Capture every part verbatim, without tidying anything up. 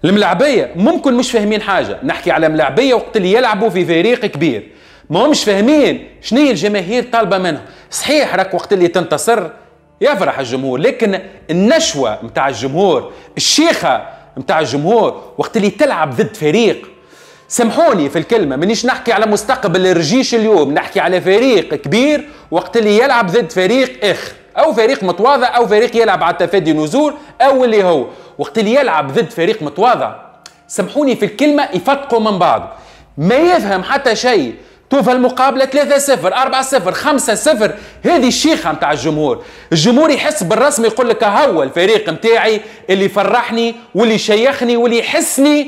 الملاعبيه ممكن مش فاهمين حاجه، نحكي على ملاعبيه وقت اللي يلعبوا في فريق كبير ما همش فاهمين شنو هي الجماهير طالبه منهم. صحيح راك وقت اللي تنتصر يفرح الجمهور، لكن النشوه نتاع الجمهور، الشيخه نتاع الجمهور وقت اللي تلعب ضد فريق، سامحوني في الكلمه مانيش نحكي على مستقبل الرجيش اليوم، نحكي على فريق كبير وقت اللي يلعب ضد فريق اخر او فريق متواضع او فريق يلعب على تفادي نزول او اللي هو وقت اللي يلعب ضد فريق متواضع، سامحوني في الكلمه يفتقوا من بعض، ما يفهم حتى شيء. توفى المقابله ثلاثة صفر أربعة صفر خمسة صفر، هذه الشيخه نتاع الجمهور. الجمهور يحس بالرسم يقول لك هو الفريق نتاعي اللي فرحني واللي شيخني واللي يحسني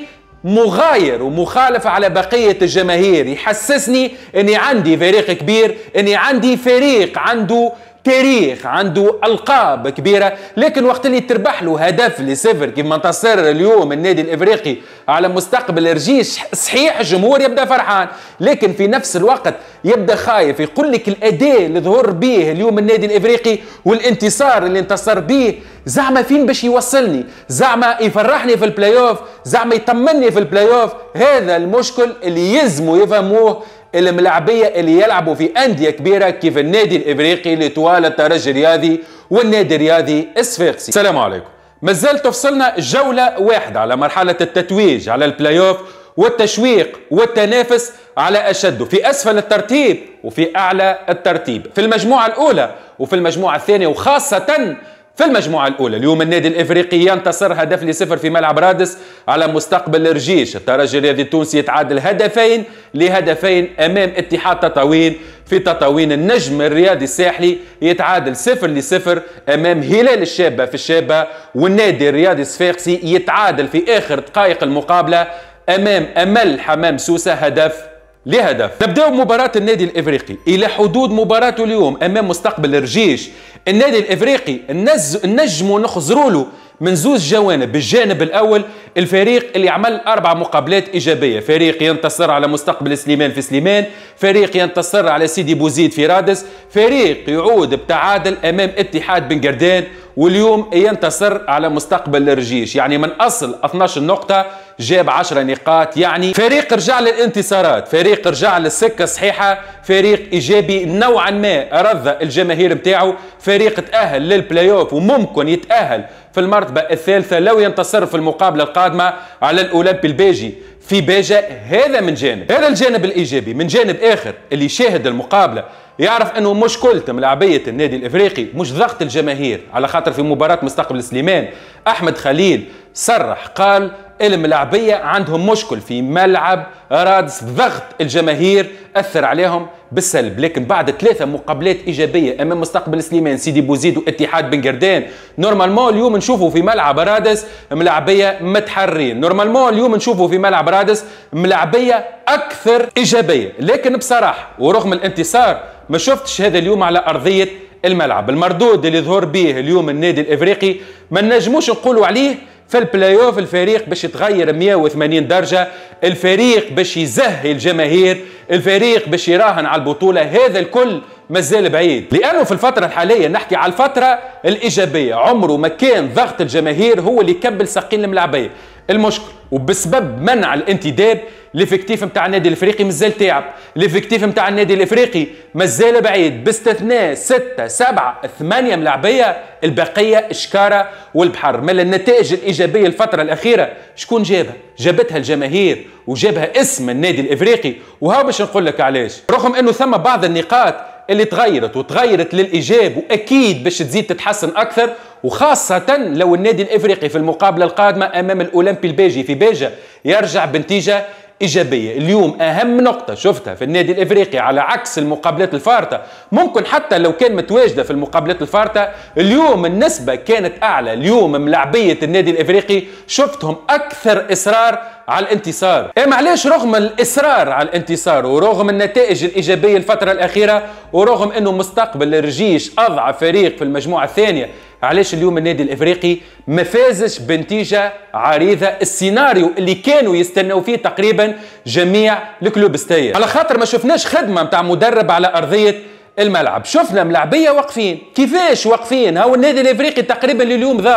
مغاير ومخالف على بقيه الجماهير، يحسسني اني عندي فريق كبير، اني عندي فريق عنده تاريخ، عنده القاب كبيره. لكن وقت اللي تربح له هدف لصفر كيما انتصر اليوم النادي الافريقي على مستقبل الرجيش، صحيح الجمهور يبدا فرحان، لكن في نفس الوقت يبدا خايف، يقول لك الاداء اللي ظهر به اليوم النادي الافريقي والانتصار اللي انتصر به زعما فين باش يوصلني، زعما يفرحني في البلاي اوف، زعما يطمني في البلاي اوف. هذا المشكل اللي يلزموا يفهموه الملاعبيه اللي يلعبوا في انديه كبيره كيف النادي الافريقي لطوال الترجي الرياضي والنادي الرياضي الصفاقسي. السلام عليكم. مازال تفصلنا جوله واحده على مرحله التتويج على البلاي اوف والتشويق والتنافس على اشده، في اسفل الترتيب وفي اعلى الترتيب، في المجموعه الاولى وفي المجموعه الثانيه، وخاصه في المجموعة الأولى. اليوم النادي الإفريقي ينتصر هدف لصفر في ملعب رادس على مستقبل الرجيش. الترجي الرياضي التونسي يتعادل هدفين لهدفين أمام اتحاد تطاوين في تطاوين. النجم الرياضي الساحلي يتعادل صفر لصفر أمام هلال الشابة في الشابة، والنادي الرياضي الصفاقسي يتعادل في آخر دقائق المقابلة أمام أمل حمام سوسة هدف لهدف. نبدأ بمباراة النادي الإفريقي إلى حدود مباراته اليوم أمام مستقبل الرجيش. النادي الإفريقي النجم نخزروا له من زوج جوانب. بالجانب الأول الفريق اللي عمل أربع مقابلات إيجابية، فريق ينتصر على مستقبل سليمان في سليمان، فريق ينتصر على سيدي بوزيد في رادس، فريق يعود بتعادل أمام اتحاد بن قردان، واليوم ينتصر على مستقبل الرجيش. يعني من أصل اثناش نقطة جاب عشرة نقاط، يعني فريق رجع للانتصارات، فريق رجع للسكة صحيحة، فريق إيجابي نوعا ما رضى الجماهير متاعه، فريق تأهل للبلاي اوف وممكن يتأهل في المرتبة الثالثة لو ينتصر في المقابلة القادمة على الأولمبي البيجي في باجة. هذا من جانب، هذا الجانب الإيجابي. من جانب آخر اللي يشاهد المقابلة يعرف انه مشكلة ملاعبية النادي الافريقي مش ضغط الجماهير، على خاطر في مباراة مستقبل سليمان احمد خليل صرح قال الملاعبية عندهم مشكل في ملعب رادس، ضغط الجماهير اثر عليهم بالسلب. لكن بعد ثلاثة مقابلات ايجابية امام مستقبل سليمان سيدي بوزيد واتحاد بن قردان، نورمالمون اليوم نشوفوا في ملعب رادس ملاعبية متحررين، نورمالمون اليوم نشوفوا في ملعب رادس ملاعبية اكثر ايجابية. لكن بصراحة ورغم الانتصار ما شفتش هذا اليوم على ارضية الملعب. المردود اللي ظهر به اليوم النادي الافريقي ما نجموش نقولوا عليه في البلاي اوف الفريق باش يتغير مئة وثمانين درجة، الفريق باش يزهي الجماهير، الفريق باش يراهن على البطولة، هذا الكل مازال بعيد. لأنه في الفترة الحالية نحكي على الفترة الإيجابية، عمره ما كان ضغط الجماهير هو اللي يكبل ساقين الملاعبية. المشكل وبسبب منع الانتداب الافكتيف نتاع النادي الافريقي مازال تعب، الافكتيف نتاع النادي الافريقي مازال بعيد، باستثناء ستة سبعة ثمانية ملاعبية، البقية شكارة والبحر. مال النتائج الإيجابية الفترة الأخيرة شكون جابها؟ جابتها الجماهير وجابها اسم النادي الافريقي. وها باش نقول لك علاش، رغم انه ثم بعض النقاط اللي تغيرت وتغيرت للإيجاب وأكيد باش تزيد تتحسن أكثر، وخاصة لو النادي الإفريقي في المقابلة القادمة أمام الأولمبي البيجي في باجة يرجع بنتيجة إيجابية. اليوم أهم نقطة شفتها في النادي الإفريقي على عكس المقابلات الفارطة، ممكن حتى لو كان متواجدة في المقابلات الفارطة اليوم النسبة كانت أعلى. اليوم ملاعبية النادي الإفريقي شفتهم أكثر إصرار على الانتصار. إيه معليش، رغم الإصرار على الانتصار ورغم النتائج الإيجابية الفترة الأخيرة ورغم أنه مستقبل الرجيش أضعف فريق في المجموعة الثانية، علاش اليوم النادي الافريقي ما فازش بنتيجه عريضه، السيناريو اللي كانوا يستنوا فيه تقريبا جميع الكلوبستيه؟ على خاطر ما شفناش خدمه نتاع مدرب على ارضيه الملعب، شفنا ملاعبيه واقفين. كيفاش واقفين؟ هاو النادي الافريقي تقريبا لليوم ضاغط،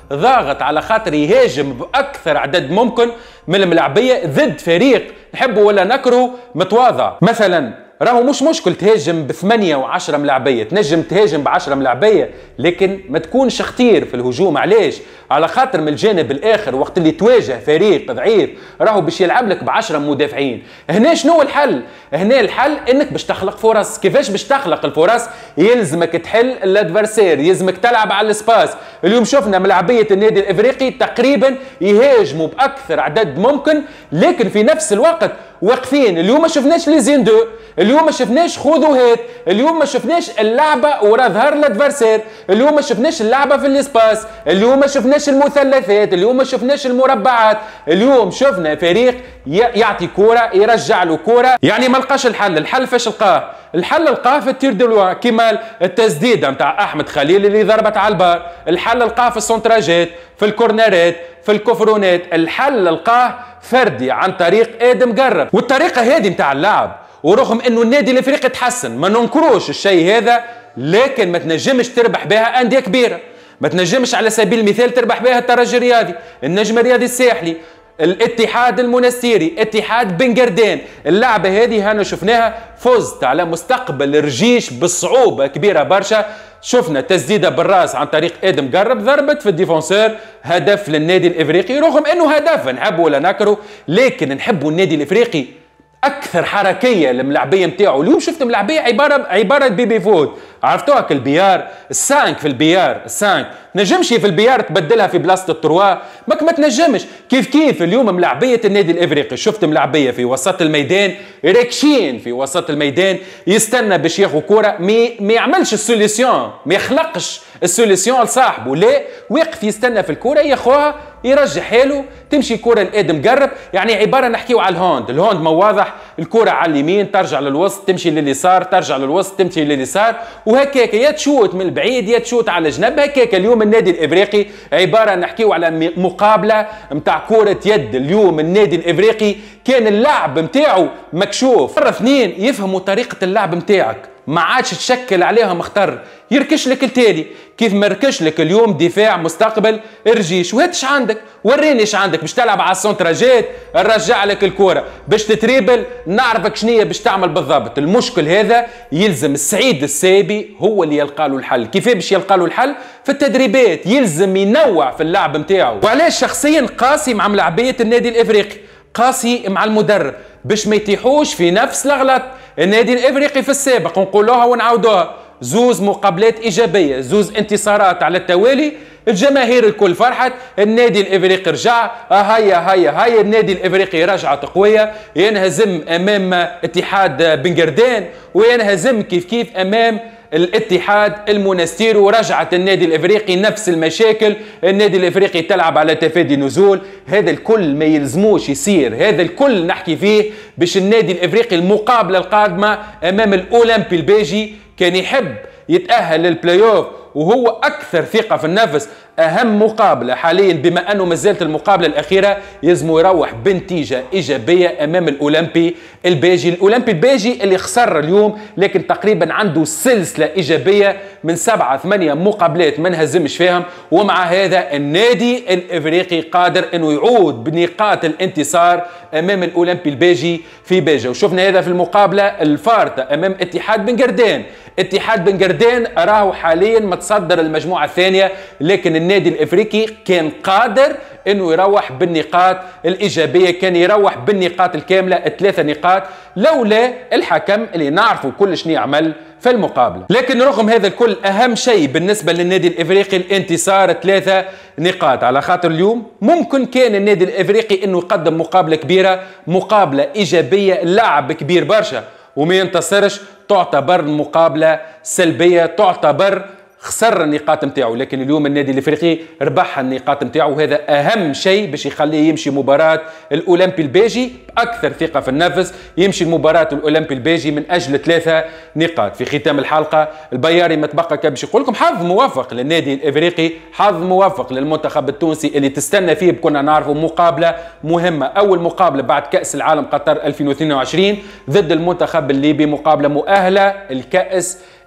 ضاغط على خاطر يهاجم باكثر عدد ممكن من الملاعبيه ضد فريق نحبه ولا نكره متواضع. مثلا راهو مش مشكل تهاجم بثمانية وعشرة ملاعبية، تنجم تهاجم بعشرة ملاعبية لكن ما تكونش خطير في الهجوم. علاش؟ على خاطر من الجانب الاخر وقت اللي تواجه فريق ضعيف راهو باش يلعب لك بعشرة مدافعين. هنا شنو الحل؟ هنا الحل انك باش تخلق فرص. كيفاش باش تخلق الفرص؟ يلزمك تحل الادفرسير، يلزمك تلعب على السباس. اليوم شفنا ملاعبية النادي الافريقي تقريبا يهاجموا باكثر عدد ممكن لكن في نفس الوقت واقفين. اليوم ما شفناش لي زين دو، اليوم ما شفناش خذوا هات، اليوم ما شفناش اللعبه ورا ظهر الادفرسير، اليوم ما شفناش اللعبه في الاسباس، اليوم ما شفناش المثلثات، اليوم ما شفناش المربعات. اليوم شفنا فريق يعطي كوره يرجع له كوره، يعني ما لقاش الحل. الحل فاش لقاه؟ الحل لقاه في التير دو كيما التسديده نتاع احمد خليل اللي ضربت على البار، الحل لقاه في السونتراجات، في الكورنرات، في الكفرونات، الحل لقاه فردي عن طريق ادم قرب. والطريقه هذه نتاع اللعب، ورغم انه النادي الافريقي تحسن ما ننكروش الشيء هذا، لكن ما تنجمش تربح بها انديه كبيره، ما تنجمش على سبيل المثال تربح بها الترجي الرياضي، النجم الرياضي الساحلي، الاتحاد المنستيري، اتحاد بن قردان. اللعبه هذه هانا شفناها فزت على مستقبل الرجيش بصعوبه كبيره برشا. شفنا تسديده بالراس عن طريق ادم قرب ضربت في الديفونسور، هدف للنادي الافريقي. رغم انه هدف نحبه ولا نكره لكن نحبوا النادي الافريقي اكثر حركيه. الملاعبيه نتاعو اليوم شفت ملاعبيه عباره عباره بيبي فوت، عرفتوها كالبيار السانك في البيار السانك نجمش في البيار تبدلها في بلاصه التروا، ماك ما تنجمش. كيف كيف اليوم ملاعبيه النادي الافريقي شفت ملاعبيه في وسط الميدان راكشين في وسط الميدان، يستنى باش ياخذ كوره، مي ما يعملش السوليسيون، ما يخلقش السوليسيون لصاحبه، لا واقف يستنى في الكوره ياخذها يرجع حاله تمشي كوره لادم قرب. يعني عباره نحكيو على الهوند، الهوند ما واضح، الكوره على اليمين ترجع للوسط تمشي لليسار ترجع للوسط تمشي لليسار وهكاك، يا تشوت من البعيد يا تشوت على جنب هكاك. اليوم النادي الافريقي عباره نحكيو على مقابله نتاع كره يد. اليوم النادي الافريقي كان اللعب نتاعو مكشوف. مره اثنين يفهموا طريقه اللعب نتاعك، ما عادش تشكل عليها مختار، يركش لك التالي كيف ما ركش لك اليوم دفاع مستقبل رجيش. وهاتش عندك وريني ايش عندك، باش تلعب على السونتراجات نرجع لك الكوره، باش تتريبل نعرفك شنية باش تعمل بالضبط. المشكل هذا يلزم السعيد السابي هو اللي يلقى له الحل. كيف باش يلقى له الحل؟ في التدريبات، يلزم ينوع في اللعب نتاعو. وعلاش شخصيا قاسي مع ملاعبيه النادي الافريقي، قاسي مع المدرب باش ما يتيحوش في نفس الغلط. النادي الافريقي في السابق ونقولوها ونعاودوها، زوز مقابلات ايجابيه، زوز انتصارات على التوالي، الجماهير الكل فرحت، النادي الافريقي رجع، هيا هيا هيا النادي الافريقي رجعت قويه، ينهزم امام اتحاد بن قردان وينهزم كيف كيف امام الاتحاد المنستير، ورجعت النادي الافريقي نفس المشاكل، النادي الافريقي تلعب على تفادي نزول. هذا الكل ما يلزموش يصير، هذا الكل نحكي فيه باش النادي الافريقي المقابله القادمه امام الاولمبي البيجي كان يحب يتاهل للبلاي اوف وهو اكثر ثقه في النفس. اهم مقابله حاليا بما انه مازالت المقابله الاخيره يلزموا يروح بنتيجه ايجابيه امام الاولمبي البيجي. الاولمبي البيجي اللي خسر اليوم لكن تقريبا عنده سلسله ايجابيه من سبعه ثمانيه مقابلات ما انهزمش فيهم، ومع هذا النادي الافريقي قادر انه يعود بنقاط الانتصار امام الاولمبي البيجي في بيجا. وشفنا هذا في المقابله الفارطه امام اتحاد بن قردان. اتحاد بن قردان راهو حاليا متصدر المجموعه الثانيه، لكن النادي الافريقي كان قادر انه يروح بالنقاط الايجابيه، كان يروح بالنقاط الكامله الثلاثه نقاط لولا الحكم اللي نعرفوا كل شنو يعمل في المقابله. لكن رغم هذا الكل اهم شيء بالنسبه للنادي الافريقي الانتصار ثلاثه نقاط، على خاطر اليوم ممكن كان النادي الافريقي انه يقدم مقابله كبيره، مقابله ايجابيه، لعب كبير برشا وما ينتصرش، تعتبر مقابله سلبيه، تعتبر خسر النقاط نتاعو. لكن اليوم النادي الافريقي ربح النقاط نتاعو، وهذا اهم شيء باش يخليه يمشي مباراه الاولمبي البيجي باكثر ثقه في النفس، يمشي مباراه الاولمبي البيجي من اجل ثلاثه نقاط. في ختام الحلقه البياري ما تبقى كان باش يقول لكم حظ موفق للنادي الافريقي، حظ موفق للمنتخب التونسي اللي تستنى فيه كنا نعرفوا مقابله مهمه، اول مقابله بعد كاس العالم قطر ألفين واثنين وعشرين ضد المنتخب الليبي، مقابله مؤهله الكاس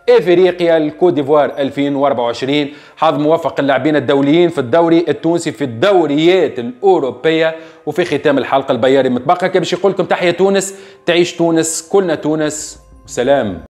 افريقيا الكوت ديفوار ألفين وأربعة وعشرين. حظ موفق اللاعبين الدوليين في الدوري التونسي في الدوريات الاوروبيه. وفي ختام الحلقه البياري متبقى باش يقول لكم تحيا تونس، تعيش تونس، كلنا تونس، سلام.